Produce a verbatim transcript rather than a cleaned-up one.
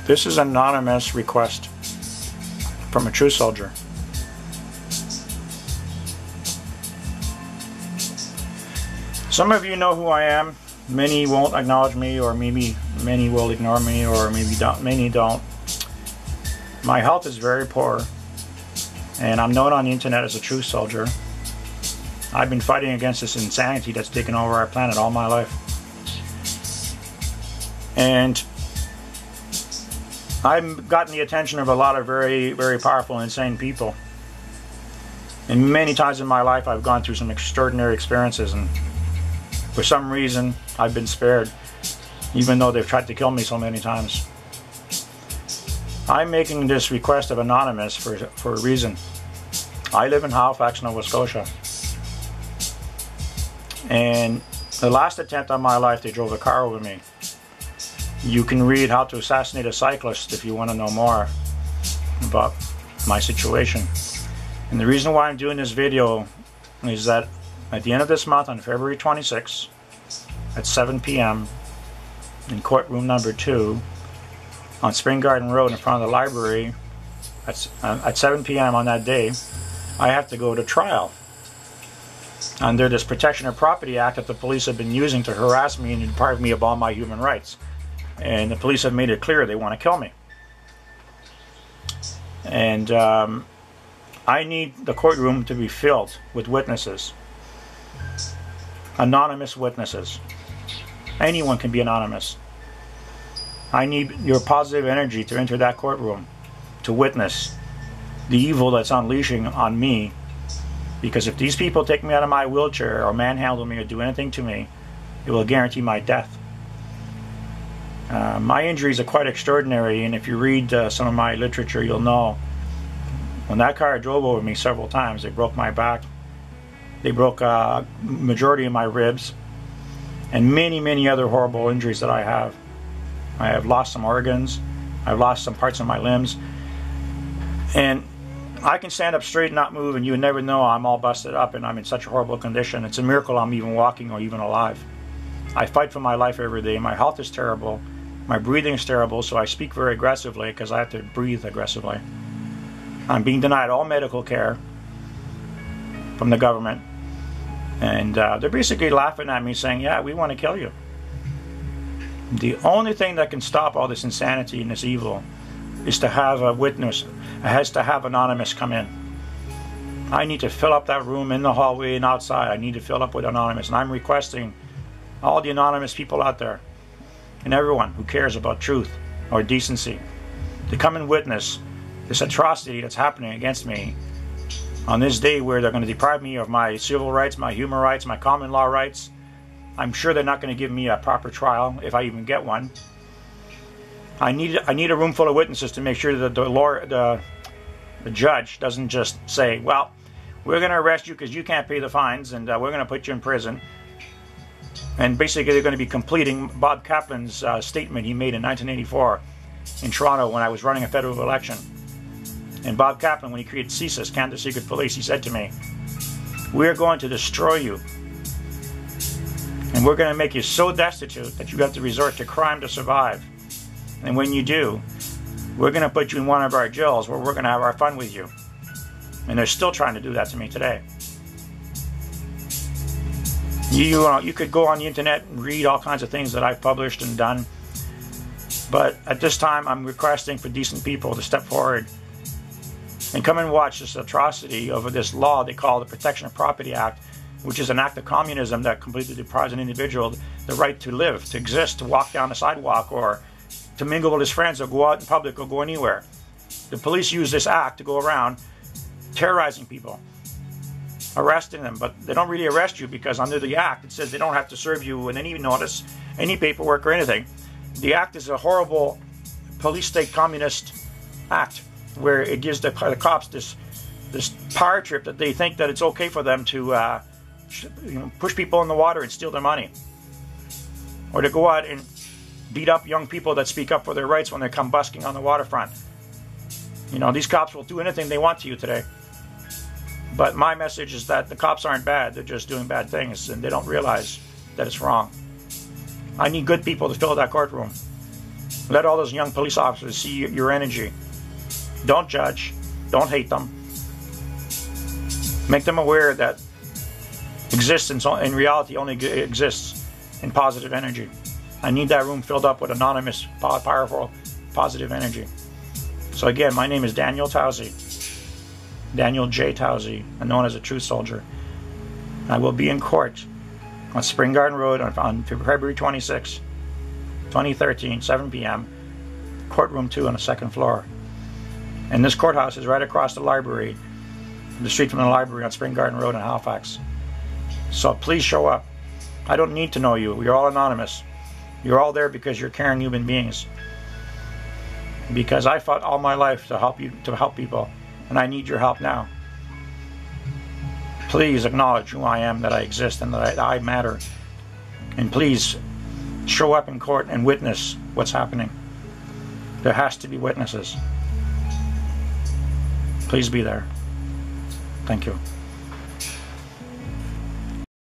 This is an anonymous request from a truth soldier. Some of you know who I am. Many won't acknowledge me, or maybe many will ignore me, or maybe don't, many don't. My health is very poor, and I'm known on the internet as a truth soldier. I've been fighting against this insanity that's taken over our planet all my life. And I've gotten the attention of a lot of very, very powerful, insane people. And many times in my life I've gone through some extraordinary experiences, and for some reason I've been spared, even though they've tried to kill me so many times. I'm making this request of anonymous for, for a reason. I live in Halifax, Nova Scotia. And the last attempt on my life, they drove a car over me. You can read How to Assassinate a Cyclist if you want to know more about my situation. And the reason why I'm doing this video is that at the end of this month, on February twenty-sixth, at seven p m in courtroom number two on Spring Garden Road in front of the library, at, uh, at seven p m on that day, I have to go to trial under this Protection of Property Act that the police have been using to harass me and deprive me of all my human rights. And the police have made it clear they want to kill me. And um, I need the courtroom to be filled with witnesses. Anonymous witnesses. Anyone can be anonymous. I need your positive energy to enter that courtroom, to witness the evil that's unleashing on me. Because if these people take me out of my wheelchair or manhandle me or do anything to me, it will guarantee my death. Uh, my injuries are quite extraordinary, and if you read uh, some of my literature, you'll know when that car drove over me several times, they broke my back. They broke a uh, majority of my ribs, and many, many other horrible injuries that I have. I have lost some organs. I've lost some parts of my limbs. And I can stand up straight and not move, and you would never know I'm all busted up and I'm in such a horrible condition. It's a miracle I'm even walking or even alive. I fight for my life every day. My health is terrible. My breathing is terrible, so I speak very aggressively because I have to breathe aggressively. I'm being denied all medical care from the government. And uh, they're basically laughing at me saying, yeah, we want to kill you. The only thing that can stop all this insanity and this evil is to have a witness. It has to have anonymous come in. I need to fill up that room in the hallway and outside. I need to fill up with anonymous. And I'm requesting all the anonymous people out there and everyone who cares about truth or decency to come and witness this atrocity that's happening against me on this day where they're going to deprive me of my civil rights, my human rights, my common law rights. I'm sure they're not going to give me a proper trial if I even get one. I need I need a room full of witnesses to make sure that the lawyer, the, the judge doesn't just say, well, we're going to arrest you because you can't pay the fines, and uh, we're going to put you in prison. And basically they're going to be completing Bob Kaplan's uh, statement he made in nineteen eighty-four in Toronto when I was running a federal election. And Bob Kaplan, when he created C S I S, Canada Secret Police, he said to me, we're going to destroy you. And we're going to make you so destitute that you have to resort to crime to survive. And when you do, we're going to put you in one of our jails where we're going to have our fun with you. And they're still trying to do that to me today. You, uh, you could go on the internet and read all kinds of things that I've published and done. But at this time, I'm requesting for decent people to step forward and come and watch this atrocity over this law they call the Protection of Property Act, which is an act of communism that completely deprives an individual the right to live, to exist, to walk down the sidewalk, or to mingle with his friends, or go out in public, or go anywhere. The police use this act to go around terrorizing people, arresting them, but they don't really arrest you because under the act it says they don't have to serve you with any notice, any paperwork or anything. The act is a horrible police state communist act where it gives the, the cops this this power trip that they think that it's okay for them to uh, you know, push people in the water and steal their money, or to go out and beat up young people that speak up for their rights when they come busking on the waterfront. You know, these cops will do anything they want to you today. But my message is that the cops aren't bad, they're just doing bad things, and they don't realize that it's wrong. I need good people to fill that courtroom. Let all those young police officers see your energy. Don't judge. Don't hate them. Make them aware that existence in reality only exists in positive energy. I need that room filled up with anonymous, powerful, positive energy. So again, my name is Daniel Towsey, Daniel J. Towsey, and known as a Truth Soldier. I will be in court on Spring Garden Road on, on February twenty-sixth, twenty thirteen, seven p m Courtroom two on the second floor. And this courthouse is right across the library, the street from the library on Spring Garden Road in Halifax. So please show up. I don't need to know you. You're all anonymous. You're all there because you're caring human beings. Because I fought all my life to help you, to help people, and I need your help now. Please acknowledge who I am, that I exist, and that I, I matter. And please show up in court and witness what's happening. There has to be witnesses. Please be there. Thank you.